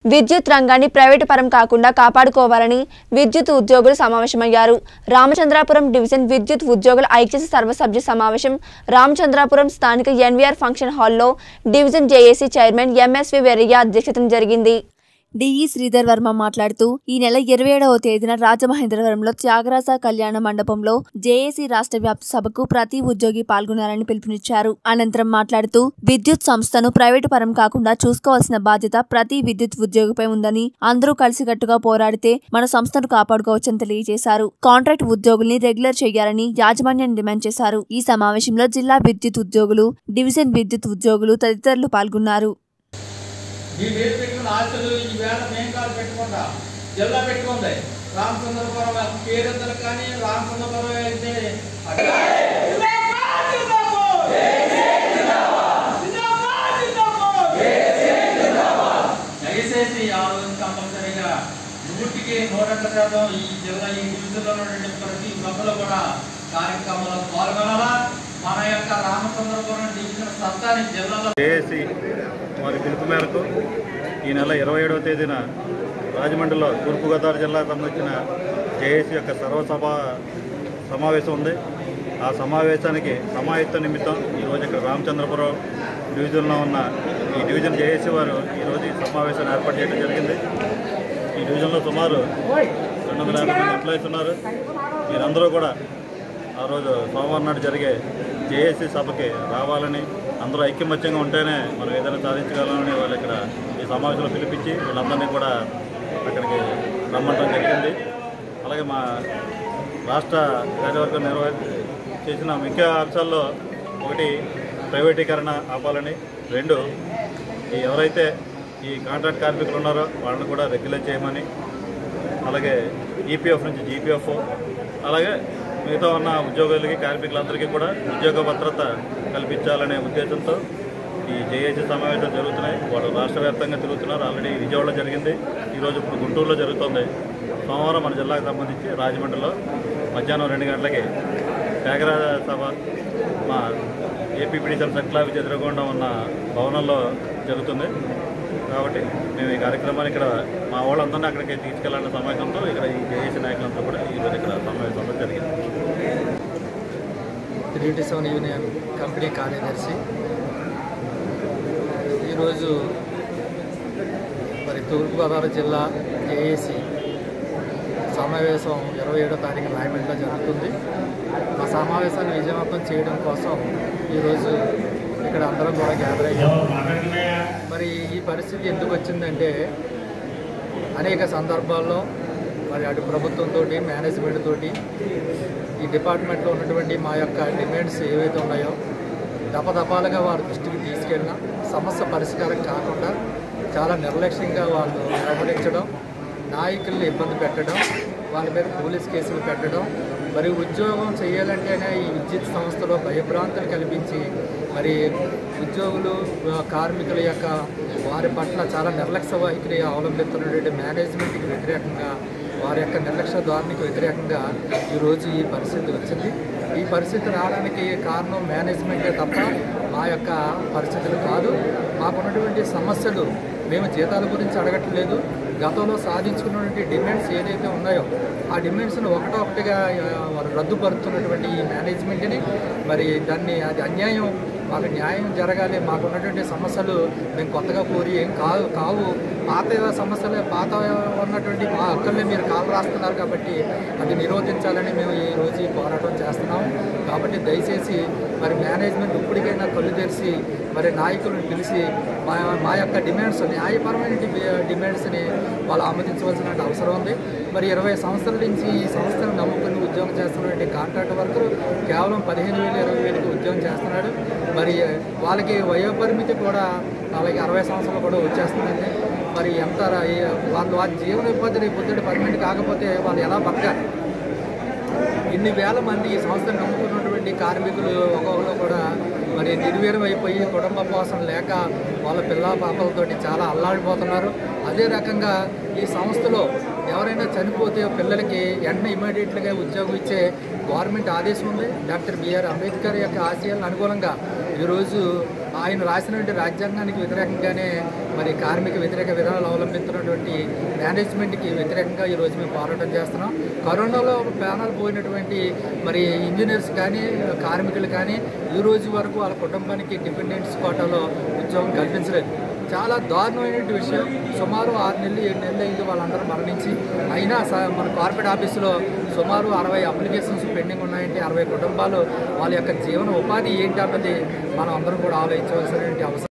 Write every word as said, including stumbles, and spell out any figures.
విద్యుత్ రంగాన్ని ప్రైవేటు పరం కాకుండా కాపాడుకోవాలని విద్యుత్ ఉద్యోగులు సమావేశమయ్యారు. రామచంద్రాపురం డివిజన్ విద్యుత్ ఉద్యోగుల ఐక్యత సర్వసభ్య సమావేశం రామచంద్రాపురం స్థానిక ఎన్వీఆర్ ఫంక్షన్ హాల్లో division JAC chairman MSV Verrayya అధ్యక్షతన జరిగింది. డిఈ శ్రీధర్ వర్మ మాట్లాడుతూ ఈ నెల ఇరవై ఏడవ తేదీన రాజమహేంద్రవరంలో త్యాగరాజ కళ్యాణ మండపంలో జేఏసీ రాష్ట్ర వ్యాప్త సభకు ప్రతి ఉద్యోగి పాల్గొనాలని పిలుపునిచ్చారు. అనంతరం మాట్లాడుతూ విద్యుత్ సంస్థను ప్రైవేటు పరం కాకుండా చూసుకోవాల్సిన బాధ్యత ప్రతి విద్యుత్ ఉద్యోగిపై ఉందని, అందరూ కలిసికట్టుగా పోరాడితే మన సంస్థను కాపాడుకోవచ్చని తెలియజేశారు. కాంట్రాక్ట్ ఉద్యోగుల్ని రెగ్యులర్ చేయాలని యాజమాన్యాన్ని డిమాండ్ చేశారు. ఈ సమావేశంలో జిల్లా విద్యుత్ ఉద్యోగులు, డివిజన్ విద్యుత్ ఉద్యోగులు తదితరులు పాల్గొన్నారు. ఈ వేరు పెట్టుకున్న ఆశలు ఈ వేళ మేంకాలు పెట్టుకుంటా జిల్లా పెట్టుకుంది. రామచంద్రపురం పేరెద్దలు కానీ రామచంద్రపురం అయితే దయచేసి ఆ రోజు కంపల్సరీగా నూటికి నూట శాతం ఈ జిల్లా ఈ డివిజన్లో ఉన్నటువంటి ప్రతి ఒక్కరు కూడా కార్యక్రమంలో పాల్గొనాలా. మన యొక్క రామచంద్రపురం డివిజన్ సత్తాని జిల్లాలో వారి పిలుపు మేరకు ఈ నెల ఇరవై ఏడవ తేదీన రాజమండ్రిలో తూర్పుగోదావరి జిల్లాకు సంబంధించిన జేఏసీ యొక్క సర్వసభ సమావేశం ఉంది. ఆ సమావేశానికి సమాయత్త నిమిత్తం ఈరోజు ఇక్కడ రామచంద్రపురం డివిజన్లో ఉన్న ఈ డివిజన్ జేఏసీ వారు ఈరోజు ఈ సమావేశాన్ని ఏర్పాటు చేయడం జరిగింది. ఈ డివిజన్లో సుమారు రెండు వందల యాభై మంది ఎంప్లాయీస్ ఉన్నారు. మీరందరూ కూడా ఆ రోజు సోమవారం నాడు జరిగే జేఏసీ సభకి రావాలని, అందరూ ఐక్యమత్యంగా ఉంటేనే మనం ఏదైనా సాధించగలమని వాళ్ళు ఇక్కడ ఈ సమావేశంలో పిలిపించి వీళ్ళందరినీ కూడా అక్కడికి రమ్మటం జరిగింది. అలాగే మా రాష్ట్ర కార్యవర్గం నిర్వహ చేసిన ముఖ్య అంశాల్లో ఒకటి ప్రైవేటీకరణ ఆపాలని, రెండు ఈ ఎవరైతే ఈ కాంట్రాక్ట్ కార్మికులు ఉన్నారో వాళ్ళని కూడా రెగ్యులేట్ చేయమని, అలాగే ఈపీఎఫ్ నుంచి జీపీఎఫ్, అలాగే మిగతా ఉన్న ఉద్యోగులకి కార్మికులందరికీ కూడా ఉద్యోగ భద్రత కల్పించాలనే ఉద్దేశంతో ఈ జేఏసీ సమావేశాలు జరుగుతున్నాయి. వాళ్ళు రాష్ట్ర వ్యాప్తంగా తిరుగుతున్నారు. ఆల్రెడీ విజయవాడలో జరిగింది, ఈరోజు ఇప్పుడు గుంటూరులో జరుగుతుంది. సోమవారం మన జిల్లాకు సంబంధించి రాజమండ్రిలో మధ్యాహ్నం రెండు గంటలకి త్యాగరాజ సభ మా ఏపీపీడీసీఎల్ సెంట్రల్ ఎదురుగుండా ఉన్న భవనంలో జరుగుతుంది. కాబట్టి మేము ఈ కార్యక్రమాన్ని ఇక్కడ మా వాళ్ళందరినీ అక్కడికి తీసుకెళ్లాలన్న సమావేశంతో ఇక్కడ ఈ జేఏసీ నాయకులంతా కూడా ఈరోజు ఇక్కడ సమావేశంలో జరిగింది. త్రీ సెవెన్ యూనియన్ కంపెనీ కార్యదర్శి ఈరోజు మరి తూర్పుగోదావరి జిల్లా జేఏసీ సమావేశం ఇరవై ఏడో తారీఖు రాయమండ్రిలో జరుగుతుంది. ఆ సమావేశాన్ని విజయవంతం చేయడం కోసం ఈరోజు ఇక్కడ అందరం కూడా గ్యాదర్ అయ్యాం. మరి ఈ పరిస్థితి ఎందుకు వచ్చిందంటే అనేక సందర్భాల్లో మరి అటు ప్రభుత్వంతో మేనేజ్మెంట్ తోటి ఈ డిపార్ట్మెంట్లో ఉన్నటువంటి మా యొక్క డిమాండ్స్ ఏవైతే ఉన్నాయో దపదపాలుగా వారి దృష్టికి తీసుకెళ్ళినా సమస్య పరిష్కారం కాకుండా చాలా నిర్లక్ష్యంగా వాళ్ళు వ్యవహరించడం, నాయకుల్ని ఇబ్బంది పెట్టడం, వాళ్ళ మీద పోలీస్ కేసులు పెట్టడం, మరి ఉద్యోగం చేయాలంటేనే ఈ విద్యుత్ సంస్థలో భయభ్రాంతులు కల్పించి మరి ఉద్యోగులు కార్మికుల యొక్క వారి పట్ల చాలా నిర్లక్ష్య వైఖరి అవలంబిస్తున్నటువంటి మేనేజ్మెంట్కి వ్యతిరేకంగా, వారి యొక్క నిర్లక్ష్య ధోరణికి వ్యతిరేకంగా ఈరోజు ఈ పరిస్థితి వచ్చింది. ఈ పరిస్థితి రావడానికి కారణం మేనేజ్మెంటే తప్ప మా యొక్క పరిస్థితులు కాదు. మాకున్నటువంటి సమస్యలు మేము జీతాల గురించి అడగట్లేదు. గతంలో సాధించుకున్నటువంటి డిమాండ్స్ ఏదైతే ఉన్నాయో ఆ డిమాండ్స్ను ఒకటో ఒకటిగా వారు రద్దుపరుస్తున్నటువంటి ఈ మేనేజ్మెంట్ని మరి దాన్ని అది అన్యాయం, మాకు న్యాయం జరగాలి. మాకున్నటువంటి సమస్యలు మేము కొత్తగా కోరి ఏం కావు కావు పాత సమస్యలే, పాత ఉన్నటువంటి మా హక్కుల్ని మీరు కాలు రాస్తున్నారు కాబట్టి అది నిరోధించాలని మేము ఈ రోజు ఈ పోరాటం చేస్తున్నాం. కాబట్టి దయచేసి మరి మేనేజ్మెంట్ ఇప్పటికైనా కళ్ళు తెరిచి మరి నాయకులను పిలిచి మా మా యొక్క డిమాండ్స్, న్యాయపరమైన డిమాండ్స్ని వాళ్ళు ఆమోదించవలసిన అవసరం ఉంది. మరి ఇరవై సంవత్సరాల నుంచి ఈ సంస్థను నమ్ముకుని ఉద్యోగం చేస్తున్నటువంటి కాంట్రాక్ట్ వర్కరు కేవలం పదిహేను వేలు ఇరవై వేలకు ఉద్యోగం చేస్తున్నాడు. మరి వాళ్ళకి వయోపరిమితి కూడా వాళ్ళకి అరవై సంవత్సరాలు కూడా వచ్చేస్తుందండి. మరి ఎంత వాళ్ళు వాళ్ళ జీవన ఉపాధిని పొద్దుట పర్మనెంట్ కాకపోతే వాళ్ళు ఎలా బతకాలి? ఇన్ని వేల మంది ఈ సంస్థను నమ్ముకున్నటువంటి కార్మికులు ఒక్కొక్కరు కూడా మరి నిర్వీర్యం అయిపోయి కుటుంబ పోషణ లేక వాళ్ళ పిల్ల పాపలతోటి చాలా అల్లాడిపోతున్నారు. అదే రకంగా ఈ సంస్థలో ఎవరైనా చనిపోతే పిల్లలకి వెంటనే ఇమీడియట్గా ఉద్యోగం ఇచ్చే గవర్నమెంట్ ఆదేశం ఉంది. డాక్టర్ బిఆర్ అంబేద్కర్ యొక్క ఆశయాలను అనుగుణంగా ఈరోజు ఆయన రాసినటువంటి రాజ్యాంగానికి వ్యతిరేకంగానే మరి కార్మిక వ్యతిరేక విధానాలు అవలంబిస్తున్నటువంటి మేనేజ్మెంట్కి వ్యతిరేకంగా ఈరోజు మేము పోరాటం చేస్తున్నాం. కరోనాలో ప్రాణాలు పోయినటువంటి మరి ఇంజనీర్స్ కానీ కార్మికులు కానీ ఈ రోజు వరకు వాళ్ళ కుటుంబానికి డిపెండెంట్స్ కోటాలో ఉద్యోగం కల్పించలేదు. చాలా దారుణమైన విషయం. సుమారు ఆరు నెలలు ఏడు నెలలు అయింది వాళ్ళందరూ మరణించి. అయినా మన కార్పొరేట్ ఆఫీసులో సుమారు అరవై అప్లికేషన్స్ పెండింగ్ ఉన్నాయంటే అరవై కుటుంబాలు వాళ్ళ యొక్క జీవన ఉపాధి ఏంటి అన్నది మనం అందరం కూడా ఆలోచించవలసినటువంటి అవసరం.